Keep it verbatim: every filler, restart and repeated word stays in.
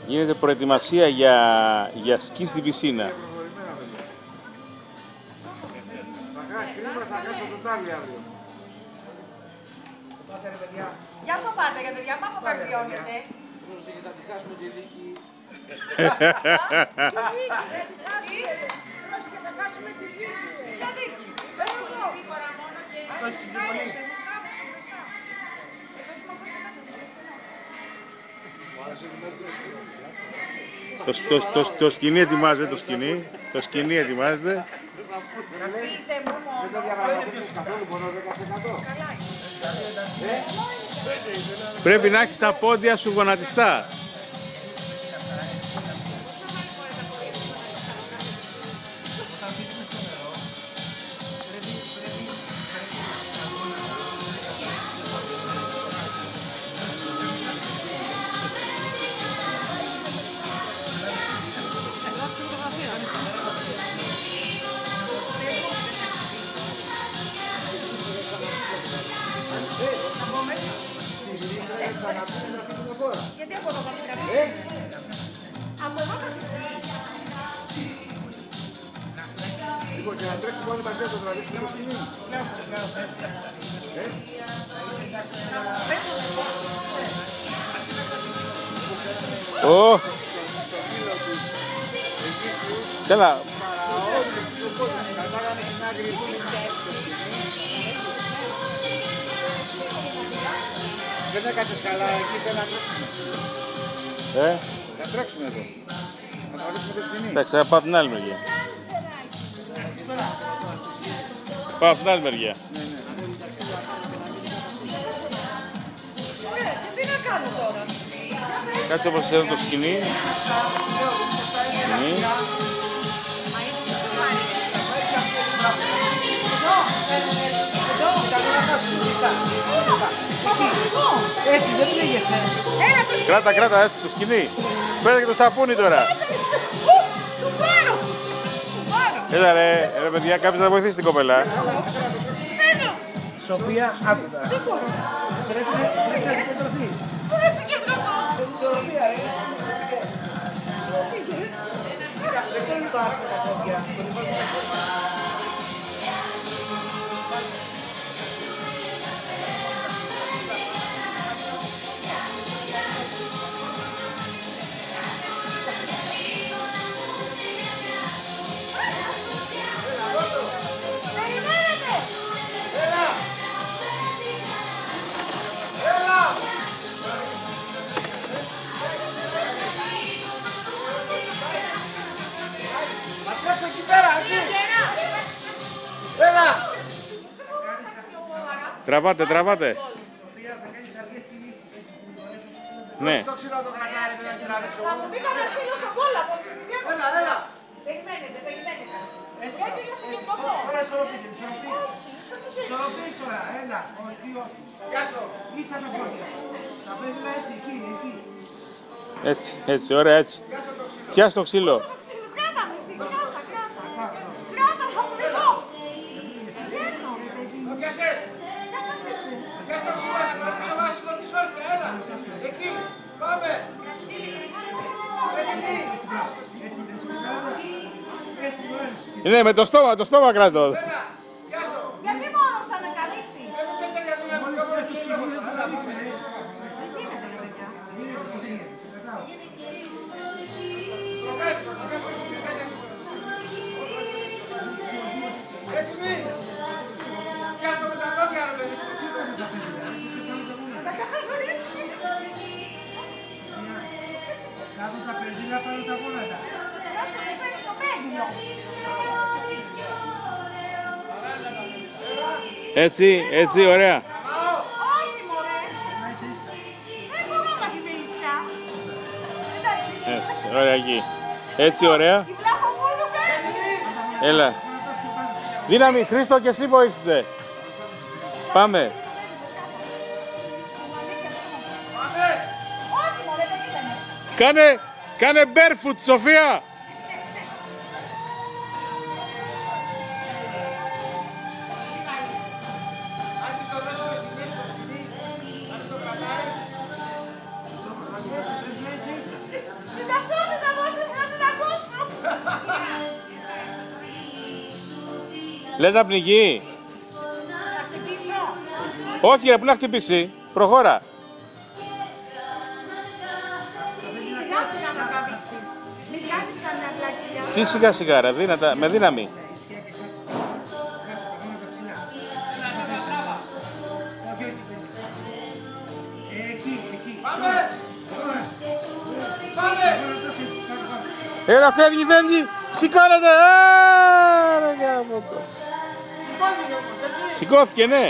Γίνεται προετοιμασία για, για σκι στην πισίνα. Γεια σου πάτε ρε παιδιά, πάμε καρδιώνετε. Θα τη χάσουμε και δίκη. Τι? Θα χάσουμε τη δίκη. Ποια δίκη? Πολύ γρήγορα μόνο και... Τράβωσε, μου τράβωσε μπροστά. Εδώ έχουμε ακούσει μέσα το μπροστά. Το, το, το, το σκηνή ετοιμάζεται, το σκηνή. Το σκηνή ετοιμάζεται. Πείτε μου μόνο. Δεν το διαπραγματεύεις καθόλου, μόνο δέκα τοις εκατό. Πρέπει να έχεις τα πόδια σου γονατιστά. Γιατί από εδώ θα τις κάνεις? Από εδώ θα τις κάνεις. Λοιπόν, και να τρέξουμε όλοι μαζί να το τραβήξουμε το σκηνή. Ω! Καλά. Δεν έκατσες καλά εκεί, δεν να τρέξουμε. Ε, Να τρέξουμε εδώ. Να τραβήξουμε το σκηνή. εντάξει, θα πάω από την άλλη μεριά. Πάω από την άλλη μεριά. Ωραία, και τι να κάνω τώρα? Κάτσε όπως εδώ το σκηνή. Σκηνή. Έτσι, δεν πήγεσαι. Έλα το σκηνή! Κράτα, κράτα, έτσι το σκηνή. Φέρε και το σαπούνι τώρα. Του πάρω! Του πάρω! Έλα ρε, ρε παιδιά, κάποιος να βοηθήσει την κοπέλα. Στέλνω! Σοφία, άκουτα. Πρέπει να συγκεντρωθεί. Πού να συγκεντρωθώ? Σοφία, ρε. Δεν υπάρχουν τα πόδια. Περιμένετε! Ματρέσαι εκεί πέρα, έτσι. Έλα. Τραβάτε, τραβάτε. Ναι. Το ξύλο το κρατάει, δεν θα τράβηξω. Θα μου πήγα να ξύλω στον κόλλα από την ίδια. Έλα, έλα. Περιμένετε, περιμένετε. Γιατί να συγκεντρωθώ? Τώρα ισορροπείς, ισορροπείς. Ισορροπείς τώρα, έλα. Όχι, όχι. Γεια σου. Ίσα τα πόδια σου. Τα πόδια έτσι, εκεί, εκεί. Έτσι, έτσι, ωραία, έτσι. Πιάσ' το ξύλο. Το ξύλο, κράτα με εσύ, κράτα, κράτα. Κράτα, θα μου πήγω. Βγαίνω, ρε παιδί μου. Πιάσες. Πιάσ' το ξύλο, θα κρατήσω βάσιμο της όρθια, έλα. Εκεί, πάμε. Ναι, με το στόμα, το στόμα κράτω. Γιατί μόνος θα με καλύψεις? Δεν γίνεται ρε παιδιά. Να τα κάνω έτσι. Κάτω τα περζίλα πάνω τα γόνατα. Κάτσε μου φέρει το πέγγινο. Έτσι, έτσι, ωραία. Όχι μωρέ. Δεν μπορώ να τη βρίσκα. Εντάξει. Έτσι, ωραία εκεί. Έτσι, ωραία. Η βλάχο μόνο φέρνει. Έλα. Δύναμη, Χρήστο και εσύ βοήθησε. Πάμε. Όχι μωρέ, δεν πήγαινε. Κάνε, κάνε barefoot, Σοφία. Δεν Λες να πνιγεί. Να χτυπήσω. Όχι ρε, πού να χτυπήσει. Προχώρα. Σιγά σιγά να τραβήξεις. Μην κάνεις καμιά βλακεία. Τι σιγά σιγά ρε, δύνατα, με δύναμη. Έλα, φεύγει, φεύγει. Σηκώνεται. Άρα, γάμο το. Σηκώθηκε, ναι.